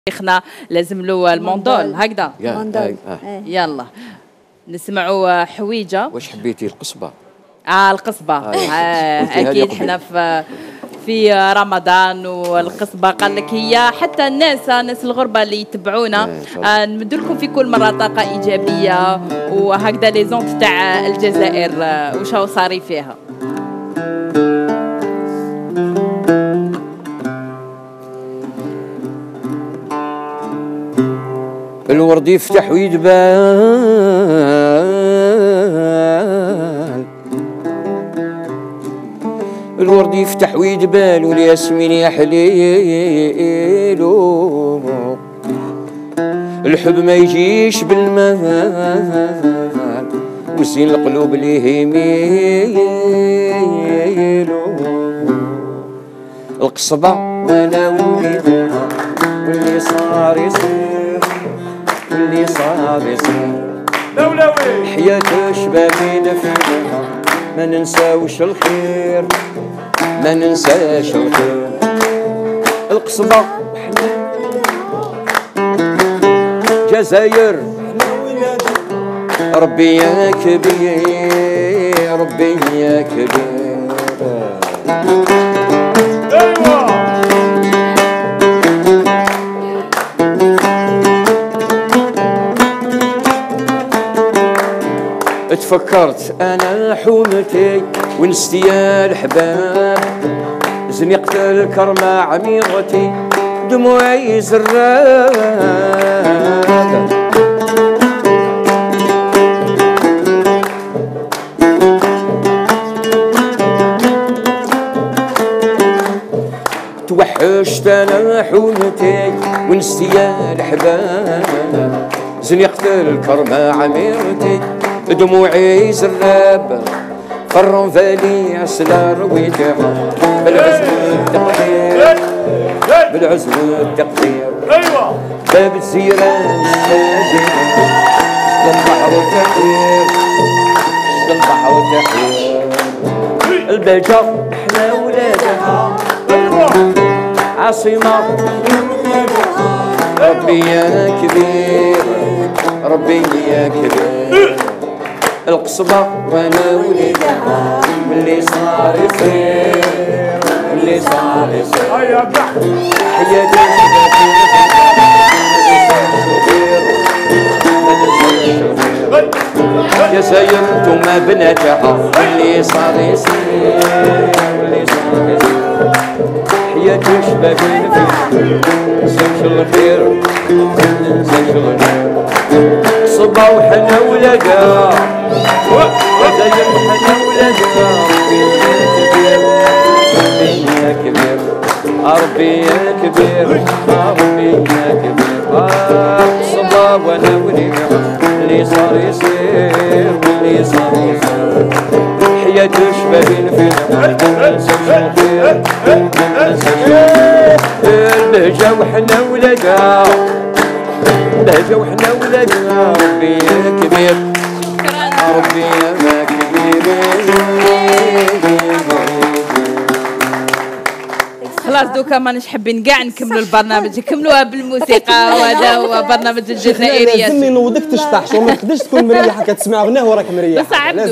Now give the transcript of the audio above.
شيخنا لازم له الموندول هكذا. يلا نسمعوا حويجه. واش حبيتي القصبه؟ القصبه اكيد حنا في رمضان والقصبه قال لك هي حتى الناس الغربه اللي يتبعونا نمد لكم في كل مره طاقه ايجابيه وهكذا لي زونت تاع الجزائر واش هو صاري فيها. الورد يفتح ويدبال، الورد يفتح ويدبال والياسمين يا حليلو، الحب ما يجيش بالمال والزين القلوب ليه يميلو. القصبة وانا وليدها واللي صار يصير واللي صار يصير، حياة شبابين فيها ما ننساوش الخير ما ننساش الخير. القصبة جزائر ربي يا كبير ربي يا كبير. تفكرت انا حومتي ونستي يا الحباب، زنقت الكرمة عميرتي دموعي زراب. توحشت انا حومتي ونستي يا الحباب، زنقت الكرمة عميرتي دموعي زراب. فرن فالي عسلا رويتها بالعزم والتقدير بالعزم والتقدير. باب الزيران الشاجر للبحر والتحرير للبحر والتحرير. البهجة احنا ولادها عاصمة ربي يا كبير ربي يا كبير. القصبة وانا وليدها واللي صار يصير واللي صار يصير. حياتي يا ساير انتوما بناتها واللي صار يصير واللي صار يصير. حياتي شبابين فيها ننساوش الخير ننساوش الخير. قصبة وحنا ولادها جزائر وحنا ولادها ربي يا كبير ربي يا كبير ربي يا كبير. قصبة وانا وليدها اللي صار يصير واللي صار يصير. حياة شبابين فينا مننساوش الخير مننساوش البهجة وحنا ولادها البهجة وحنا ولادها ربي يا كبير ربي يا كبير. خلاص دوكا ماناش حابين كاع نكملوا البرنامج نكملوها بالموسيقى وهذا هو برنامج الجزائريات. لازمني نوضك تشطح وما تقدرش تكون مريحه كتسمع غناه وراك مريح.